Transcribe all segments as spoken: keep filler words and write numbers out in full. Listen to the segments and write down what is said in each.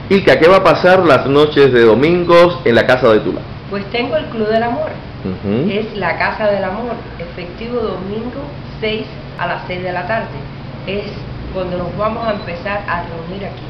Ilka, ¿qué va a pasar las noches de domingos en la Casa de Tula? Pues tengo el Club del Amor. Uh-huh. Es la Casa del Amor, efectivo domingo seis a las seis de la tarde. Es cuando nos vamos a empezar a reunir aquí.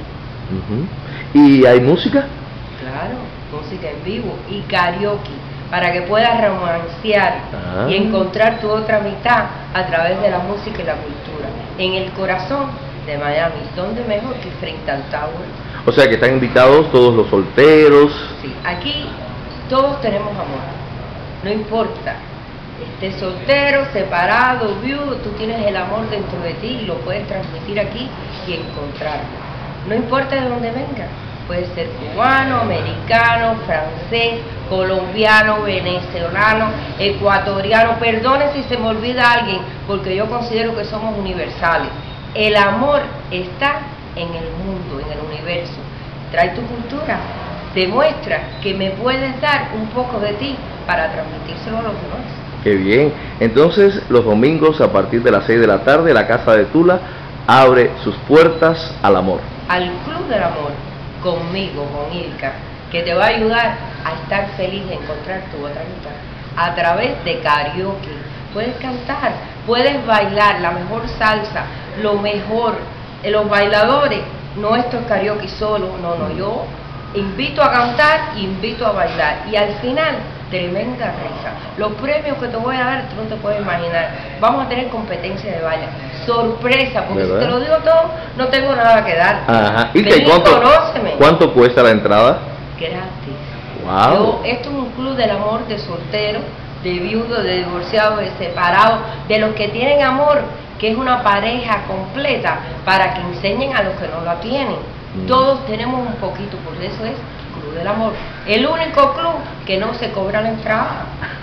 Uh-huh. ¿Y hay música? Claro, música en vivo y karaoke, para que puedas romancear ah. y encontrar tu otra mitad a través de la música y la cultura. En el corazón de Miami, ¿dónde mejor que frente al Tower? O sea que están invitados todos los solteros. Sí, aquí todos tenemos amor, no importa, estés soltero, separado, viudo, tú tienes el amor dentro de ti y lo puedes transmitir aquí y encontrarlo. No importa de dónde venga, puede ser cubano, americano, francés, colombiano, venezolano, ecuatoriano, perdone si se me olvida alguien, porque yo considero que somos universales. El amor está en el mundo, en el universo. Trae tu cultura, demuestra que me puedes dar un poco de ti para transmitírselo a los demás. Qué bien. Entonces, los domingos a partir de las seis de la tarde, la Casa de Tula abre sus puertas al amor. Al Club del Amor, conmigo, con Ilka, que te va a ayudar a estar feliz de encontrar tu otra mitad a través de karaoke. Puedes cantar, puedes bailar la mejor salsa, lo mejor. Los bailadores, no esto es karaoke solo, no, no, yo invito a cantar, invito a bailar y al final, tremenda risa. Los premios que te voy a dar, tú no te puedes imaginar. Vamos a tener competencia de baile, sorpresa, porque ¿verdad? Si te lo digo todo, no tengo nada que dar. Ajá. ¿Y Vení, cuánto, conóceme. ¿Cuánto cuesta la entrada? Gratis. Wow. Yo, esto es un club del amor de solteros, de viudos, de divorciados, de separados, de los que tienen amor, que es una pareja completa, para que enseñen a los que no la tienen. Mm. Todos tenemos un poquito, por eso es Club del Amor. El único club que no se cobra la entrada.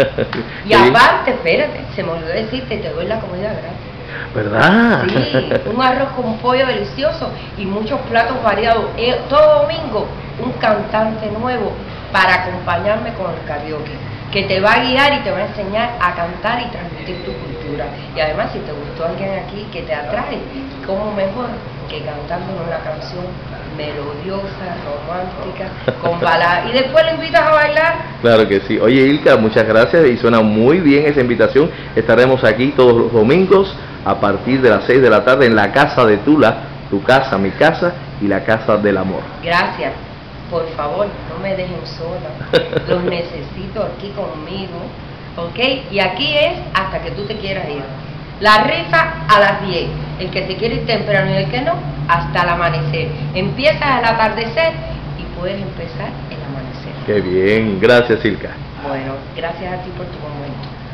Y aparte, espérate, se me olvidó decirte, te doy la comida gratis. ¿Verdad? Sí, un arroz con pollo delicioso y muchos platos variados. Eh, todo domingo, un cantante nuevo para acompañarme con el karaoke, que te va a guiar y te va a enseñar a cantar y transmitir tu cultura. Y además, si te gustó alguien aquí que te atrae, ¿cómo mejor que cantando una canción melodiosa, romántica, con balada? Y después le invitas a bailar. Claro que sí. Oye, Ilka, muchas gracias y suena muy bien esa invitación. Estaremos aquí todos los domingos a partir de las seis de la tarde en la Casa de Tula, tu casa, mi casa y la Casa del Amor. Gracias. Por favor, no me dejen sola, los necesito aquí conmigo, ¿ok? Y aquí es hasta que tú te quieras ir. La rifa a las diez, el que se quiere ir temprano y el que no, hasta el amanecer. Empiezas al atardecer y puedes empezar el amanecer. Qué bien, gracias Ilka. Bueno, gracias a ti por tu momento.